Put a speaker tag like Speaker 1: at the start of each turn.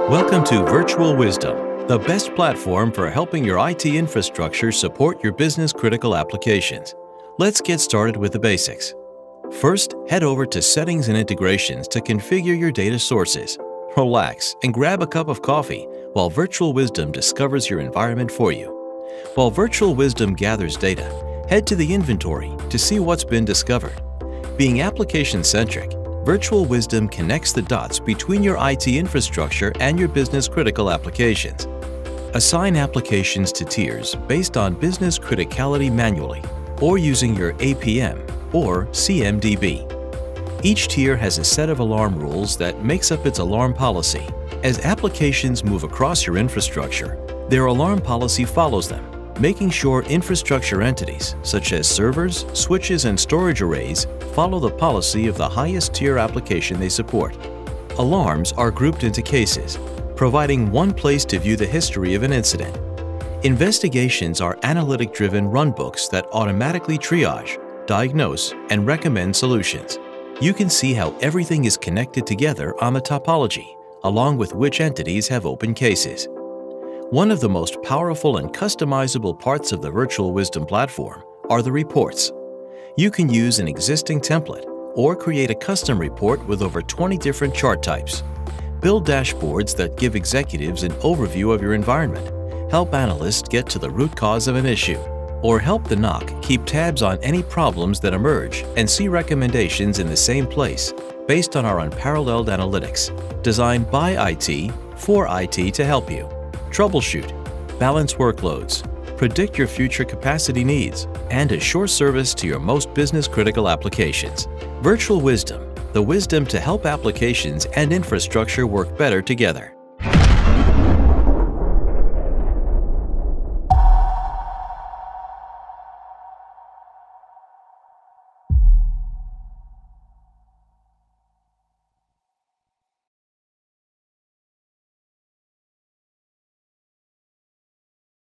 Speaker 1: Welcome to Virtual Wisdom, the best platform for helping your IT infrastructure support your business-critical applications. Let's get started with the basics. First, head over to Settings and Integrations to configure your data sources. Relax and grab a cup of coffee while Virtual Wisdom discovers your environment for you. While Virtual Wisdom gathers data, head to the inventory to see what's been discovered. Being application-centric, Virtual Wisdom connects the dots between your IT infrastructure and your business-critical applications. Assign applications to tiers based on business criticality manually or using your APM or CMDB. Each tier has a set of alarm rules that makes up its alarm policy. As applications move across your infrastructure, their alarm policy follows them, making sure infrastructure entities such as servers, switches, and storage arrays follow the policy of the highest tier application they support. Alarms are grouped into cases, providing one place to view the history of an incident. Investigations are analytic-driven runbooks that automatically triage, diagnose, and recommend solutions. You can see how everything is connected together on the topology, along with which entities have open cases. One of the most powerful and customizable parts of the Virtual Wisdom platform are the reports. You can use an existing template or create a custom report with over 20 different chart types. Build dashboards that give executives an overview of your environment, help analysts get to the root cause of an issue, or help the NOC keep tabs on any problems that emerge and see recommendations in the same place based on our unparalleled analytics, designed by IT for IT to help you. Troubleshoot, balance workloads, predict your future capacity needs, and assure service to your most business-critical applications. Virtual Wisdom, the wisdom to help applications and infrastructure work better together.